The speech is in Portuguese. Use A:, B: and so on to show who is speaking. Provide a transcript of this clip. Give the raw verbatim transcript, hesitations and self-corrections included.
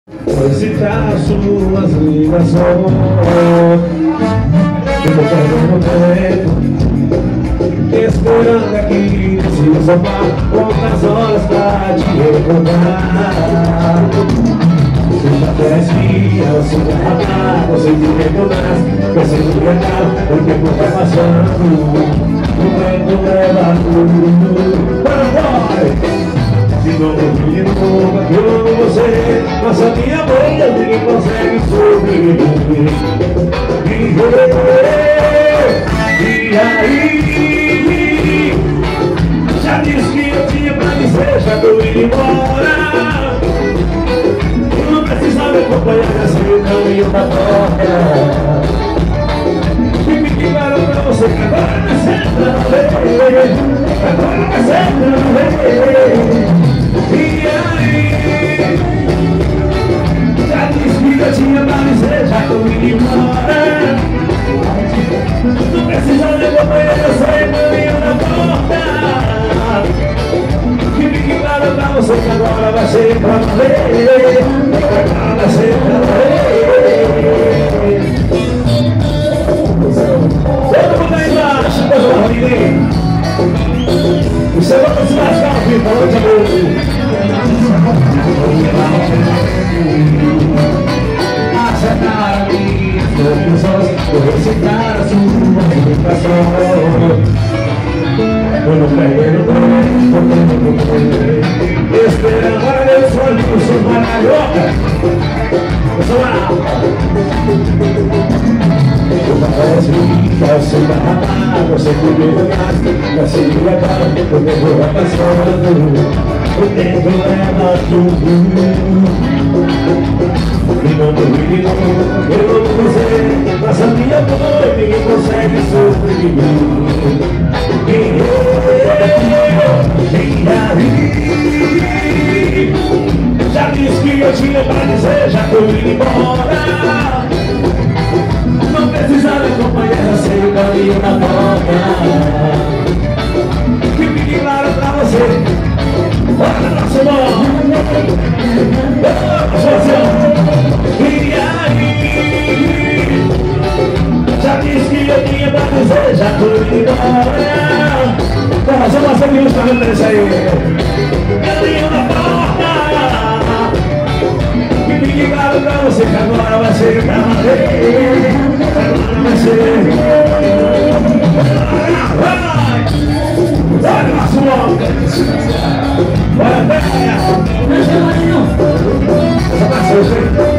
A: Solicitar suas ligações. Fico perdendo tempo, esperando aqui nesse sofá, quantas horas pra te recordar. Você já conhece minha, você vai matar, você te recordar, pensando que acaba, o tempo vai passando, o vento leva tudo. Vai! Se não ouvir nunca que eu amo você, nossa minha boca ninguém consegue sobreviver. E aí, já disse que eu tinha pra dizer, já tô indo embora. Não precisa me acompanhar nesse caminho da porta. Fique claro pra você que agora vai ser pra ver, agora vai ser pra ver. E aí, já disse que eu tinha pra dizer, já tô indo embora. Não precisa me acompanhar, eu saio do caminho da porta. Que fique claro pra você que agora vai ser pra valer. Agora vai ser pra valer. Todo mundo aí embaixo, coisa da vida. Você vai se lascar o fim, falou de novo. Acertar a minha conclusões, vou recitar a sua comunicação. Eu não peguei no trem, eu esperando agora meu sonho, eu sou uma carioca. Eu sou uma alta. Eu parece que você vai matar, você que me mais, vai se levar, o tempo vai passando, o tempo leva tudo. E não duvide não, eu amo você, nossa minha dor, ninguém consegue sobreviver. E aí, já disse que eu tinha pra dizer, já tô indo embora. Não precisa me acompanhar, sei o caminho da porta. Que fique claro pra você. Bora, nosso irmão. E aí, já disse que eu tinha pra dizer, já tô indo embora. Vou fazer uma seguinte pra ver isso aí. Caminho da porta. Que fique claro pra você que agora vai ser pra valer. Agora vai ser. Vai! Vai, nosso homem! Bora, pega! Deixa, Marinho! Essa passou, gente!